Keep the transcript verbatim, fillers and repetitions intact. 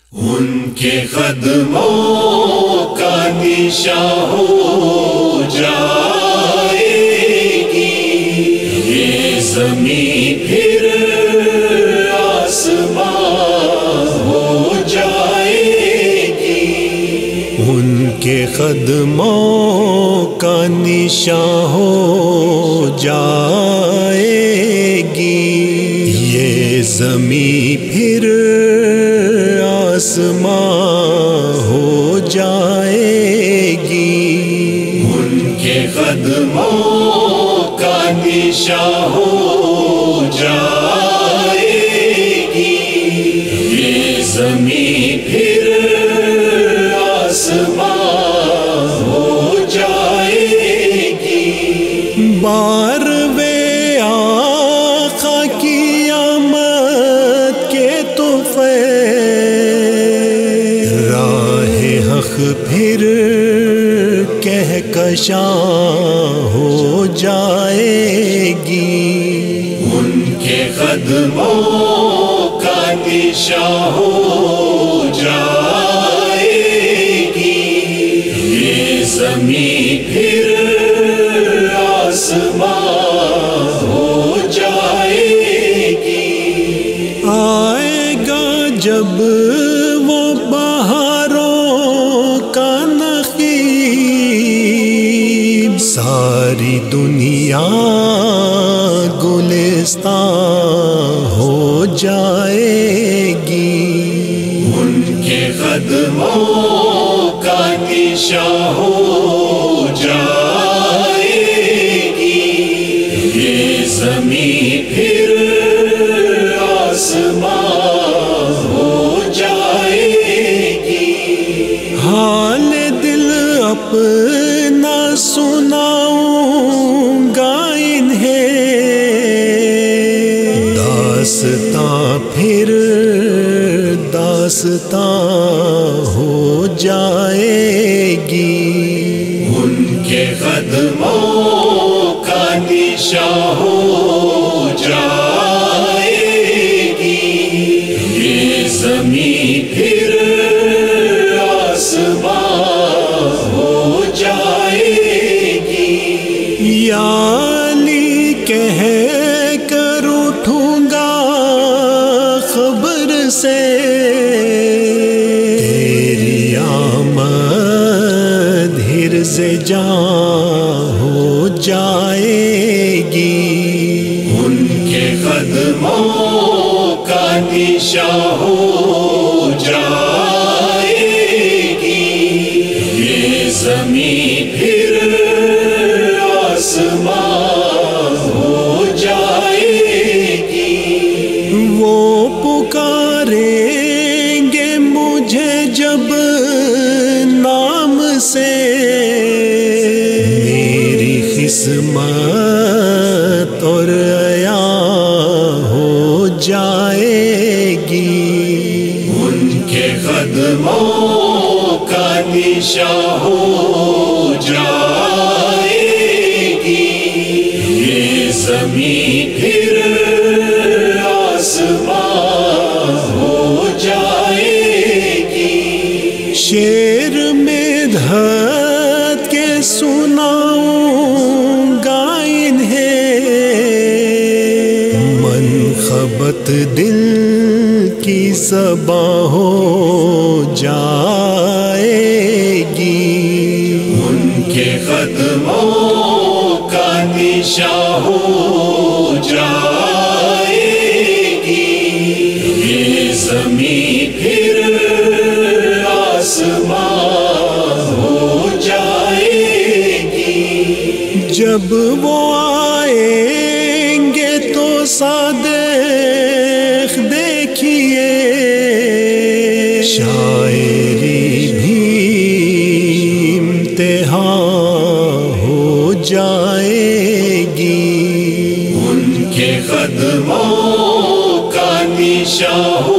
ان کے قدموں کا نشان ہو جائے گی یہ زمین پھر آسمان ہو جائے گی۔ ان کے قدموں کا نشان ہو جائے گی یہ زمین پھر آسمان ہو جائے گی۔ ان کے قدموں کا نشان ہو جائے گی یہ زمین پھر آسمان ہو جائے گی۔ بارویں آقا کی آمد کے طفیل راہ حق پھر کہکشاں ہو جائے گی۔ ان کے قدموں کا نشان ہو جائے گی یہ زمین پھر آسمان ہو جائے گی۔ آئے گا جب وہ بہاروں کا نخیل ساری دنیا گلستان ہو جائے گی۔ ان کے قدموں کا نشان ہو جائے گی یہ زمین پھر آسمان ہو جائے گی۔ حال دل اپنا سناؤں گا انہیں داستاں پھر داستاں ہو جائے گی۔ ان کے قدموں کا نشان ہو جائے گی یہ زمین پھر آسمان ہو جائے گی۔ یا علی کہہ کر اٹھوں گا خبر سے تیری آمد حرز جاں ہو جائے گی۔ ان کے قدموں کا نشان ہو جائے گی یہ زمین پھر آسمان ہو جائے گی۔ وہ پکاریں گے مجھے جب نام سے میری قسمت اور عیاں ہو جائے گی۔ ان کے قدموں کا نشان ہو جائے گی یہ زمین پھر آسمان ہو جائے گی۔ شعر میں دھت کے سناؤں گا انہیں منخبت دل کی زباں ہو جائے گی۔ ان کے قدموں کا نشان ہو جائے گی یہ زمین پھر آسمان ہو جائے گی۔ جب وہ آئیں گے تو صادق دیکھیے شاعری بھی امتحان ہو جائے گی۔ ان کے قدموں کا نشان ہو